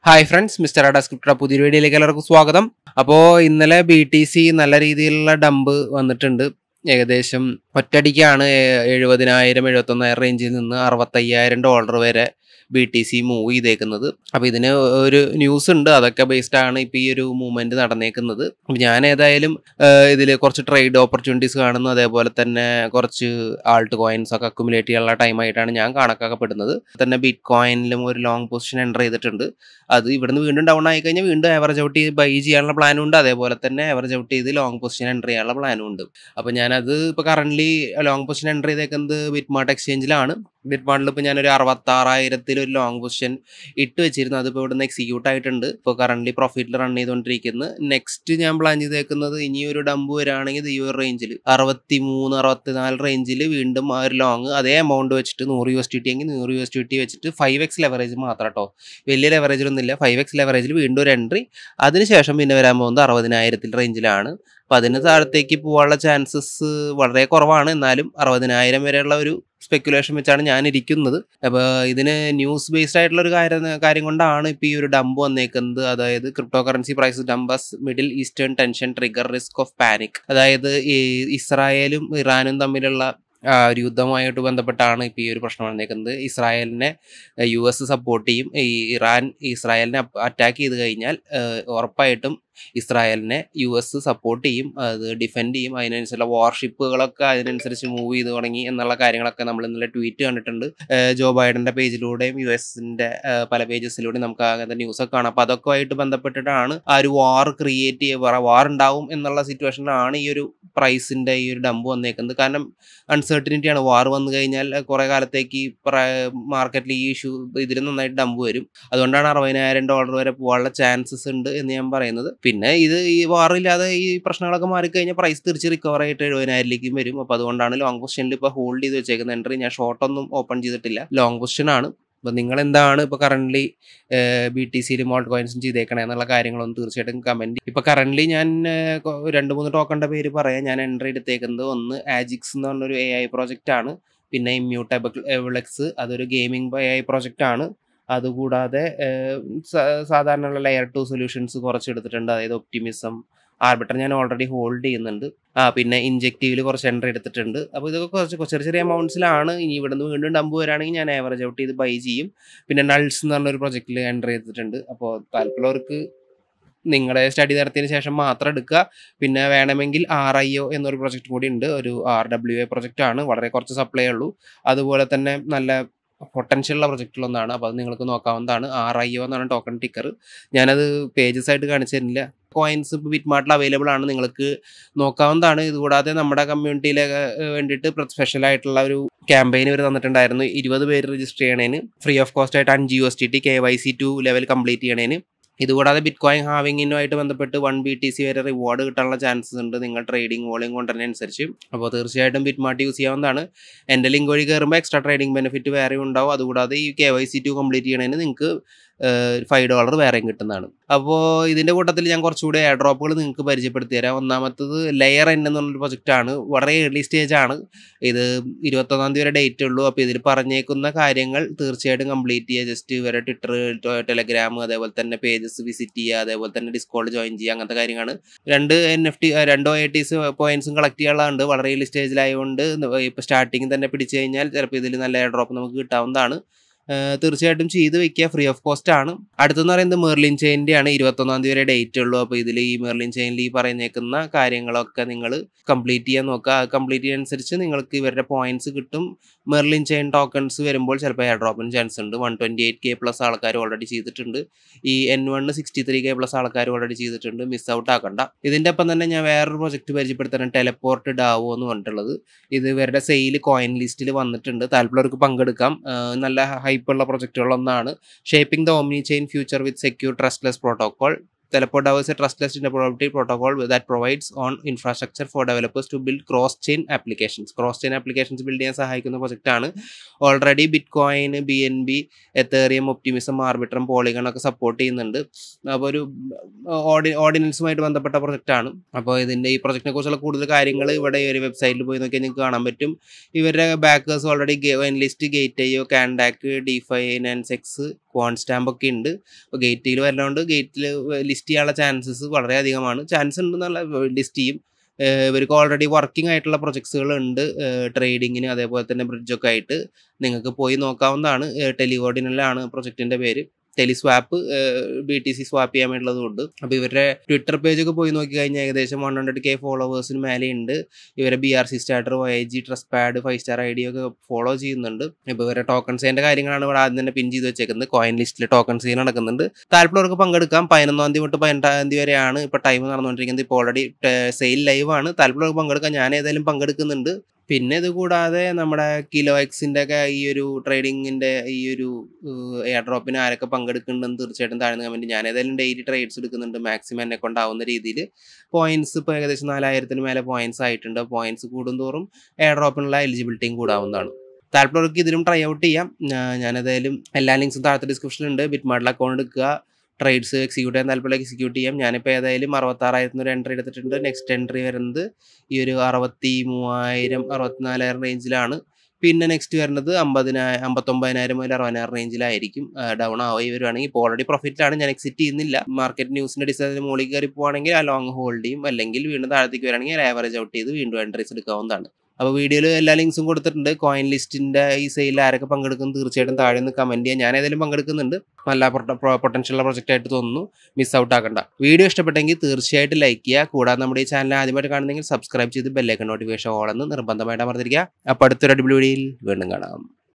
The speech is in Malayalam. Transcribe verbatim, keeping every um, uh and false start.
ഹായ് ഫ്രണ്ട്സ്, മിസ്റ്റർ അഡ സ്ക്രിപ്റ്റർ പുതിയൊരു വീഡിയോയിലേക്ക് എല്ലാവർക്കും സ്വാഗതം. അപ്പോൾ ഇന്നലെ ബി ടി സി നല്ല രീതിയിലുള്ള ഡംപ് വന്നിട്ടുണ്ട്. ഏകദേശം ഒറ്റയടിക്കാണ് എഴുപതിനായിരം എഴുപത്തൊന്നായിരം റേഞ്ചിൽ നിന്ന് അറുപത്തയ്യായിരം ഡോളർ വരെ ബി ടി സി മൂവ് ചെയ്തേക്കുന്നത്. അപ്പോൾ ഇതിന് ഒരു ന്യൂസ് ഉണ്ട്, അതൊക്കെ ബേസ്ഡ് ആണ് ഇപ്പോൾ ഈ ഒരു മൂവ്മെൻറ്റ് നടന്നേക്കുന്നത്. അപ്പോൾ ഞാൻ ഏതായാലും ഇതിൽ കുറച്ച് ട്രേഡ് ഓപ്പർച്യൂണിറ്റീസ് കാണുന്നു, അതേപോലെ തന്നെ കുറച്ച് ആൾട്ട് കോയിൻസ് ഒക്കെ അക്യുമുലേറ്റ് ചെയ്യാനുള്ള ടൈമായിട്ടാണ് ഞാൻ കണക്കാക്കപ്പെടുന്നത്. തന്നെ ബിറ്റ് കോയിനിലും ഒരു ലോങ് പൊസിഷൻ എൻ്റർ ചെയ്തിട്ടുണ്ട്. അത് ഇവിടുന്ന് വീണ്ടും ഡൗൺ ആയി കഴിഞ്ഞാൽ വീണ്ടും ആവറേജ് ഔട്ട് ചെയ്ത് ബൈ ചെയ്യാനുള്ള പ്ലാനും ഉണ്ട്, അതേപോലെ തന്നെ ആവറേജ് ഔട്ട് ചെയ്ത് ലോങ് പൊസിഷൻ എൻ്റർ ചെയ്യാനുള്ള പ്ലാനും ഉണ്ട്. അപ്പോൾ ഞാനത് ഇപ്പോൾ കറൻ്റ്ലി ലോങ് പൊസിഷൻ എൻ്റർ ചെയ്തേക്കുന്നത് ബിറ്റ്മാർട്ട് എക്സ്ചേഞ്ചിലാണ്. ബിറ്റ്മാർട്ടിൽ ഇപ്പോൾ ഞാനൊരു അറുപത്താറായിരത്തിൽ ഒരു ലോങ് പൊസിഷൻ ഇട്ട് വെച്ചിരുന്നു. അതിപ്പോൾ ഇവിടുന്ന് എക്സിക്യൂട്ട് ആയിട്ടുണ്ട്. ഇപ്പോൾ കറൻ്റ്ലി പ്രോഫിറ്റിൽ റൺ ചെയ്തുകൊണ്ടിരിക്കുന്നത്. നെക്സ്റ്റ് ഞാൻ പ്ലാൻ ചെയ്തേക്കുന്നത് ഇനി ഒരു ഡംപ് വരികയാണെങ്കിൽ ഈ ഒരു റേഞ്ചിൽ അറുപത്തി മൂന്ന് അറുപത്തിനാല് റേഞ്ചിൽ വീണ്ടും ആ ഒരു ലോങ് അതേ എമൗണ്ട് വെച്ചിട്ട് നൂറ് യു എസ് ടി ടി എങ്കിൽ നൂറ് യു എസ് ടി ടി വെച്ചിട്ട് ഫൈവ് എക്സ് ലെവറേജ് മാത്രം കേട്ടോ, വലിയ ലെവറേജിലൊന്നും ഇല്ല. ഫൈവ് എക്സ് ലെവറേജിൽ വീണ്ടും ഒരു എൻട്രി, അതിനുശേഷം പിന്നെ വരാൻ പോകുന്നത് അറുപതിനായിരത്തിൽ റേഞ്ചിലാണ്. അപ്പോൾ അതിന് താഴത്തേക്ക് പോകാനുള്ള ചാൻസസ് വളരെ കുറവാണ്. എന്നാലും അറുപതിനായിരം വരെയുള്ള ഒരു സ്പെക്കുലേഷൻ വെച്ചാണ് ഞാൻ ഇരിക്കുന്നത്. അപ്പോൾ ഇതിന് ന്യൂസ് ബേസ്ഡ് ആയിട്ടുള്ള ഒരു കാര്യം കാര്യം കൊണ്ടാണ് ഇപ്പോൾ ഈ ഒരു ഡംപ് വന്നേക്കുന്നത്. അതായത് crypto currency price dumps middle eastern tension trigger risk off panic. അതായത് ഈ ഇസ്രായേലും ഇറാനും തമ്മിലുള്ള ഒരു യുദ്ധവുമായിട്ട് ബന്ധപ്പെട്ടാണ് ഇപ്പോൾ ഈ ഒരു പ്രശ്നം വന്നേക്കുന്നത്. ഇസ്രായേലിനെ യു എസ് സപ്പോർട്ട് ചെയ്യും. ഈ ഇറാൻ ഇസ്രായേലിനെ അറ്റാക്ക് ചെയ്ത് കഴിഞ്ഞാൽ ഉറപ്പായിട്ടും ഇസ്രായേലിനെ യു എസ് സപ്പോർട്ട് ചെയ്യും, അത് ഡിഫെൻഡ് ചെയ്യും. അതിനനുസരിച്ചുള്ള വാർഷിപ്പുകളൊക്കെ അതിനനുസരിച്ച് മൂവ് ചെയ്ത് തുടങ്ങി എന്നുള്ള കാര്യങ്ങളൊക്കെ നമ്മൾ ഇന്നലെ ട്വീറ്റ് കണ്ടിട്ടുണ്ട്. ജോ ബൈഡൻ്റെ പേജിലൂടെയും യു എസിൻ്റെ പല പേജസിലൂടെയും നമുക്ക് അങ്ങനത്തെ ന്യൂസൊക്കെ കാണാം. അപ്പോൾ അതൊക്കെ ആയിട്ട് ബന്ധപ്പെട്ടിട്ടാണ് ആ ഒരു വാർ ക്രിയേറ്റ് ചെയ്യുക, വാർ ഉണ്ടാവും എന്നുള്ള സിറ്റുവേഷനിലാണ് ഈ ഒരു പ്രൈസിൻ്റെ ഈ ഒരു ഡംപ് വന്നേക്കുന്നത്. കാരണം അൺസർട്ടനിറ്റിയാണ്. വാർ വന്നു കഴിഞ്ഞാൽ കുറേ കാലത്തേക്ക് മാർക്കറ്റിൽ ഈ ഇഷ്യൂ ഇതിൽ നന്നായിട്ട് ഡംപ് വരും. അതുകൊണ്ടാണ് അറുപതിനായിരം ഡോളർ വരെ പോകാനുള്ള ചാൻസസ് ഉണ്ട് എന്ന് ഞാൻ പറയുന്നത്. പിന്നെ ഇത് ഈ വാറില്ലാതെ ഈ പ്രശ്നങ്ങളൊക്കെ മാറിക്കഴിഞ്ഞാൽ പ്രൈസ് തിരിച്ച് റിക്കവർ ആയിട്ട് എഴുപതിനായിരത്തിലേക്കും വരും. അപ്പോൾ അതുകൊണ്ടാണ് ലോങ് പൊസിഷനിൽ ഇപ്പോൾ ഹോൾഡ് ചെയ്ത് വെച്ചേക്കുന്നത്. എൻട്രി ഞാൻ ഷോർട്ടൊന്നും ഓപ്പൺ ചെയ്തിട്ടില്ല, ലോങ് പൊസിഷൻ ആണ്. അപ്പോൾ നിങ്ങൾ എന്താണ് ഇപ്പോൾ കറൻ്റ്ലി ബി ടി സിയിലും ഓൾട്ട് കോയിൻസും ചെയ്തേക്കണേ എന്നുള്ള കാര്യങ്ങളൊന്നും തീർച്ചയായിട്ടും കമൻറ്റ്. ഇപ്പോൾ കറൻ്റ്ലി ഞാൻ രണ്ട് മൂന്ന് ടോക്കണിൻ്റെ പേര് പറയാം. ഞാൻ എൻട്രി എടുത്തേക്കുന്നത് ഒന്ന് ആജിക്സ് എന്ന് പറഞ്ഞൊരു എ ഐ പ്രോജക്റ്റ് ആണ്. പിന്നെ ഇമ്മ്യൂട്ടബിൾഎക്സ്, അതൊരു ഗെയിമിംഗ് എ ഐ പ്രോജക്റ്റ് ആണ്. അതുകൂടാതെ സാധാരണയുള്ള ലെയർ ടു സൊല്യൂഷൻസ് കുറച്ച് എടുത്തിട്ടുണ്ട്. അതായത് ഒപ്റ്റിമിസം, ആർബിറ്റർ ഞാൻ ഓൾറെഡി ഹോൾഡ് ചെയ്യുന്നുണ്ട്. ആ പിന്നെ ഇൻജെക്റ്റീവിൽ കുറച്ച് എൻട്രി എടുത്തിട്ടുണ്ട്. അപ്പോൾ ഇതൊക്കെ കുറച്ച് ചെറിയ ചെറിയ എമൗണ്ട്സിലാണ്. ഇനി ഇവിടുന്ന് വീണ്ടും ഡംപ് വരാണെങ്കിൽ ഞാൻ ആവറേജ് ഔട്ട് ചെയ്ത് ബൈ ചെയ്യും. പിന്നെ നൾസ് എന്ന് പറഞ്ഞൊരു പ്രൊജക്റ്റിൽ എൻട്രി ചെയ്തിട്ടുണ്ട്. അപ്പോൾ താല്പര്യമുള്ളവർക്ക് നിങ്ങളുടെ സ്റ്റഡി നടത്തിയതിന് ശേഷം മാത്രം എടുക്കുക. പിന്നെ വേണമെങ്കിൽ ആർ ഐ ഒ എന്നൊരു പ്രൊജക്റ്റ് കൂടി ഉണ്ട്, ഒരു ആർ ഡബ്ല്യു എ പ്രൊജക്റ്റ് ആണ്. വളരെ കുറച്ച് സപ്ലൈ ഉള്ളൂ. അതുപോലെ തന്നെ നല്ല പൊട്ടൻഷ്യലുള്ള പ്രൊജക്റ്റിലൊന്നാണ്. അപ്പോൾ അത് നിങ്ങൾക്ക് നോക്കാവുന്നതാണ്. ആർ ഐ ഒ എന്നാണ് ടോക്കൺ ടിക്കർ. ഞാനത് പേജസ് ആയിട്ട് കാണിച്ചു തരില്ല. കോയിൻസ് ഇപ്പോൾ ബിറ്റ്മാർട്ടിൽ അവൈലബിൾ ആണ്, നിങ്ങൾക്ക് നോക്കാവുന്നതാണ്. ഇതുകൂടാതെ നമ്മുടെ കമ്മ്യൂണിറ്റിയിലെ വേണ്ടിയിട്ട് സ്പെഷ്യലായിട്ടുള്ള ഒരു ക്യാമ്പയിൻ ഇവർ തന്നിട്ടുണ്ടായിരുന്നു. ഇരുപത് പേര് രജിസ്റ്റർ ചെയ്യണേന് ഫ്രീ ഓഫ് കോസ്റ്റ് ആയിട്ട് അഞ്ച് U S T T K Y C two level complete ചെയ്യണേന്. ഇതുകൂടാതെ ബിറ്റ് കോയിൻ ഹാവിങ്ങിനുമായിട്ട് ബന്ധപ്പെട്ട് വൺ ബി ടി സി വരെ റിവാർഡ് കിട്ടാനുള്ള ചാൻസസ് ഉണ്ട് നിങ്ങൾ ട്രേഡിംഗ് വോളിയം കൊണ്ടുതന്നെയനുസരിച്ച്. അപ്പോൾ തീർച്ചയായിട്ടും ബിറ്റ്മാർട്ട് യൂസ് ചെയ്യാവുന്നതാണ്. എൻ്റെ ലിങ്ക് വഴി കയറുമ്പോൾ എക്സ്ട്രാ ട്രേഡിംഗ് ബെനിഫിറ്റ് വേറെ ഉണ്ടാവും. അതുകൂടാതെ ഈ K Y C two complete ചെയ്യണതിന് നിങ്ങൾക്ക് ഫൈവ് ഡോളർ വേറെയും കിട്ടുന്നതാണ്. അപ്പോൾ ഇതിൻ്റെ കൂട്ടത്തിൽ ഞാൻ കുറച്ചുകൂടി എയർ ഡ്രോപ്പുകൾ നിങ്ങൾക്ക് പരിചയപ്പെടുത്തി തരാം. ഒന്നാമത്തത് ലെയർ എൻ എന്ന് പറഞ്ഞൊരു പ്രൊജക്റ്റാണ്. വളരെ ഏർലി സ്റ്റേജ് ആണ്. ഇത് ഇരുപത്തൊന്നാം തീയതി വരെ ഡേറ്റ് ഉള്ളൂ. അപ്പോൾ ഇതിൽ പറഞ്ഞേക്കുന്ന കാര്യങ്ങൾ തീർച്ചയായിട്ടും കംപ്ലീറ്റ് ചെയ്യുക. ജസ്റ്റ് ഇവരെ ട്വിറ്റർ, ടെലഗ്രാം, അതേപോലെ തന്നെ പേജസ് വിസിറ്റ് ചെയ്യുക, അതേപോലെ തന്നെ ഡിസ്കോഡ് ജോയിൻ ചെയ്യുക, അങ്ങനത്തെ കാര്യങ്ങളാണ്. രണ്ട് എൻ എഫ് ടി രണ്ടോ എ ടീസ് പോയിന്റ്സും കളക്ട് ചെയ്യാനുള്ളതുണ്ട്. വളരെ ഏർലി സ്റ്റേജിലായതുകൊണ്ട് ഇപ്പോൾ സ്റ്റാർട്ടിങ് തന്നെ പിടിച്ചു കഴിഞ്ഞാൽ ചിലപ്പോൾ ഇതിൽ നല്ല എയർ ഡ്രോപ്പ് നമുക്ക് കിട്ടാവുന്നതാണ്. തീർച്ചയായിട്ടും ചെയ്ത് വെക്കുക, ഫ്രീ ഓഫ് കോസ്റ്റ് ആണ്. അടുത്തെന്ന് പറയുന്നത് മെർലിൻ ചെയിൻ്റെ ആണ്. ഇരുപത്തൊന്നാം തീയതി വരെ ഡേറ്റ് ഉള്ളൂ. അപ്പോൾ ഇതിൽ ഈ മെർലിൻ ചെയിനിൽ ഈ പറയുന്നേക്കുന്ന കാര്യങ്ങളൊക്കെ നിങ്ങൾ കംപ്ലീറ്റ് ചെയ്യാൻ നോക്കുക. കംപ്ലീറ്റ് ചെയ്യാനനുസരിച്ച് നിങ്ങൾക്ക് ഇവരുടെ പോയിന്റ്സ് കിട്ടും. മെർലിൻ ചെയിൻ ടോക്കൺസ് വരുമ്പോൾ ചിലപ്പോൾ എയർ ഡ്രോപ്പിന് ചാൻസ് ഉണ്ട്. One twenty eight K plus ആൾക്കാർ ഓൾറെഡി ചെയ്തിട്ടുണ്ട്. ഈ N one sixty three K plus ആൾക്കാർ ഓൾറെഡി ചെയ്തിട്ടുണ്ട്. മിസ് ഔട്ട് ആക്കണ്ട. ഇതിൻ്റെ ഒപ്പം തന്നെ ഞാൻ വേറൊരു പ്രൊജക്റ്റ് പരിചയപ്പെടുത്താൻ, ടെലപ്പോർട്ട് ഡാവോ എന്ന് പറഞ്ഞിട്ടുള്ളത്. ഇത് ഇവരുടെ സെയിൽ കോയിൻ ലിസ്റ്റിൽ വന്നിട്ടുണ്ട്. താല്പര്യമുള്ളവർക്ക് പങ്കെടുക്കാം. നല്ല ഹൈ ഉള്ള പ്രൊജക്റ്റുകളൊന്നാണ്. Shaping the omni chain future with secure trustless protocol. Teleport DAO is a trustless interoperability protocol that provides on infrastructure for developers to build cross-chain applications. Cross-chain applications build ചെയ്യാൻ സഹായിക്കുന്ന പ്രൊജക്റ്റ് ആണ്. Already bitcoin, B N B, Ethereum, Optimism, Arbitrum, Polygon ഒക്കെ സപ്പോർട്ട് ചെയ്യുന്നുണ്ട്. അപ്പോൾ ഒരു ഓർഡി ഓർഡിനൻസുമായിട്ട് ബന്ധപ്പെട്ട പ്രൊജക്റ്റ് ആണ്. അപ്പോൾ ഇതിൻ്റെ ഈ പ്രൊജക്റ്റിനെ കുറിച്ചുള്ള കൂടുതൽ കാര്യങ്ങൾ ഇവിടെ ഈ ഒരു വെബ്സൈറ്റിൽ പോയി നോക്കിയാൽ നിങ്ങൾക്ക് കാണാൻ പറ്റും. ഇവരുടെ backers already list, gate I O, കാൻഡാക്ക്, ഡിഫൈ, നൻസെക്സ്, ക്വാൺ സ്റ്റാമ്പ് ഒക്കെ ഉണ്ട്. അപ്പോൾ ഗേറ്റിൽ വരുന്നതുകൊണ്ട് ഗേറ്റിൽ ലിസ്റ്റ് ചെയ്യാനുള്ള ചാൻസസ് വളരെ അധികമാണ്. ചാൻസ് ഉണ്ടെന്നുള്ള ലിസ്റ്റ് ചെയ്യും. ഇവർക്ക് ഓൾറെഡി വർക്കിംഗ് ആയിട്ടുള്ള പ്രൊജക്ട്സുകൾ ഉണ്ട് ട്രേഡിങ്ങിന്, അതേപോലെ തന്നെ ബ്രിഡ്ജൊക്കെ ആയിട്ട് നിങ്ങൾക്ക് പോയി നോക്കാവുന്നതാണ്. ടെലികോർഡിനലാണ് പ്രൊജക്റ്റിൻ്റെ പേര്. TeleSwap B T C swap ചെയ്യാൻ വേണ്ടിയുള്ളതുകൊണ്ട്. അപ്പോൾ ഇവരുടെ ട്വിറ്റർ പേജൊക്കെ പോയി നോക്കി കഴിഞ്ഞാൽ ഏകദേശം വൺ ഹൺഡ്രഡ് കെ ഫോളോവേഴ്സിന് മേലെ ഉണ്ട്. ഇവരെ B R C starter, O I G, trust pad, five star I D ഒക്കെ ഫോളോ ചെയ്യുന്നുണ്ട്. ഇപ്പോൾ ഇവരുടെ ടോക്കൺസിൻ്റെ കാര്യങ്ങളാണ് ഇവിടെ ആദ്യം തന്നെ പിൻ ചെയ്ത് വെച്ചേക്കുന്നത്. കോയിൻ ലിസ്റ്റിൽ ടോക്കൺ സീൻ നടക്കുന്നുണ്ട്. താല്പര്യമുള്ളവർക്ക് പങ്കെടുക്കാം. പതിനൊന്നാം തീയതി തൊട്ട് പതിനെട്ടാം തീയതി വരെയാണ് ഇപ്പോൾ ടൈം നടന്നുകൊണ്ടിരിക്കുന്നത്. ഇപ്പോൾ ഓൾറെഡി സെയിൽ ലൈവ് ആണ്. താല്പര്യമുള്ളവർക്ക് പങ്കെടുക്കാം. ഞാൻ ഏതായാലും പങ്കെടുക്കുന്നുണ്ട്. പിന്നെ ഇത് കൂടാതെ നമ്മുടെ കിലോ എക്സിൻ്റെ ഒക്കെ ഈ ഒരു ട്രേഡിങ്ങിൻ്റെ ഈ ഒരു എയർ ഡ്രോപ്പിന് ആരൊക്കെ പങ്കെടുക്കുന്നുണ്ടെന്ന് തീർച്ചയായിട്ടും താഴ്ന്ന കമൻറ്റ്. ഞാൻ ഏതായാലും ഡെയിലി ട്രേഡ്സ് എടുക്കുന്നുണ്ട് മാക്സിമം എന്നെ കൊണ്ടാവുന്ന രീതിയിൽ. പോയിന്റ്സ് ഇപ്പോൾ ഏകദേശം നാലായിരത്തിന് മേലെ പോയിന്റ്സ് ആയിട്ടുണ്ട്. പോയിന്റ്സ് കൂടുന്തോറും എയർ ഡ്രോപ്പിനുള്ള എലിജിബിലിറ്റിയും കൂടാവുന്നതാണ്. താല്പര്യമുള്ളവർക്ക് ഇതിലും ട്രൈ ഔട്ട് ചെയ്യാം. ഞാനേതായാലും എല്ലാ ലിങ്ക്സും താഴത്തെ ഡിസ്ക്രിപ്ഷനിലുണ്ട്. ബിറ്റ്മാർട്ടിൽ അക്കൗണ്ട് എടുക്കുക, ട്രേഡ്സ് എക്സിക്യൂട്ട് ചെയ്യാൻ താല്പര്യം എക്സിക്യൂട്ട് ചെയ്യാം. ഞാനിപ്പോൾ ഏതായാലും അറുപത്താറായിരത്തിന് ഒരു എൻട്രി എടുത്തിട്ടുണ്ട്. നെക്സ്റ്റ് എൻട്രി വരുന്നത് ഈ ഒരു അറുപത്തി മൂവായിരം അറുപത്തിനാലായിരം റേഞ്ചിലാണ്. പിന്നെ നെക്സ്റ്റ് വരുന്നത് അമ്പതിനായിരം അമ്പത്തൊമ്പതിനായിരം മുതൽ അറുപതിനായിരം റേഞ്ചിലായിരിക്കും. ഡൗൺ ആവുകയും വരുവാണെങ്കിൽ ഇപ്പോൾ ഓൾറെഡി പ്രോഫിറ്റിലാണ്. ഞാൻ എക്സിറ്റ് ചെയ്യുന്നില്ല. മാർക്കറ്റ് ന്യൂസിൻ്റെ ഡിസൈനിൽ മുകളിൽ കയറി പോവുകയാണെങ്കിൽ ആ ലോങ് ഹോൾഡ് ചെയ്യും. അല്ലെങ്കിൽ വീണ്ടും താഴത്തേക്ക് വരികയാണെങ്കിൽ ആവറേജ് ഔട്ട് ചെയ്ത് വീണ്ടും എൻട്രീസ് എടുക്കാവുന്നതാണ്. അപ്പോൾ വീഡിയോയിൽ എല്ലാ ലിങ്ക്സും കൊടുത്തിട്ടുണ്ട്. കോയിൻ ലിസ്റ്റിൻ്റെ ഈ സെയിലിൽ ആരൊക്കെ പങ്കെടുക്കും തീർച്ചയായിട്ടും താഴെ നിന്ന് കമൻറ്റ് ചെയ്യാം. ഞാൻ ഏതായാലും പങ്കെടുക്കുന്നുണ്ട്. നല്ല പൊട്ടൻഷ്യലുള്ള പ്രൊജക്റ്റ് ആയിട്ട് തോന്നുന്നു. മിസ് ഔട്ട് ആക്കണ്ട. വീഡിയോ ഇഷ്ടപ്പെട്ടെങ്കിൽ തീർച്ചയായിട്ടും ലൈക്ക് ചെയ്യുക. കൂടാതെ നമ്മുടെ ഈ ചാനൽ ആദ്യമായിട്ട് കാണുന്നെങ്കിൽ സബ്സ്ക്രൈബ് ചെയ്ത് ബെല്ലൈക്കൺ നോട്ടിഫിക്കേഷൻ ഓൾ എന്ന് നിർബന്ധമായിട്ട് അമർത്തിരിക്കുക. അപ്പോൾ അടുത്തൊരു അടിപൊളി വീഡിയോയിൽ വീണ്ടും കാണാം.